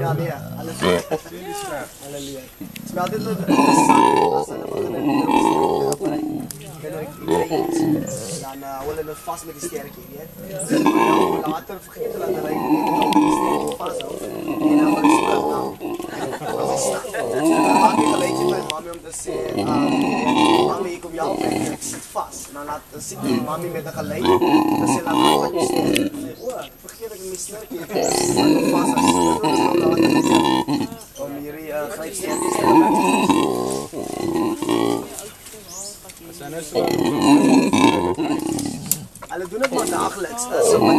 Ja, nee, halleluja. Het is altijd een dan willen we vast met die sterke hier. Later vergeten dat hij die sterke vasthoudt. En dan wordt het nou. Dan maak ik een beetje bij mami om te zeggen, mami, ik kom jou brengen, ik zit vast. En dan zit die mami met een gelijk. Dan zeg laat me van je sterke. Vergeet dat ik mijn sterke heb. Vast als om jullie gelijk sterke te stellen. Hulle doen het maar dagelijks.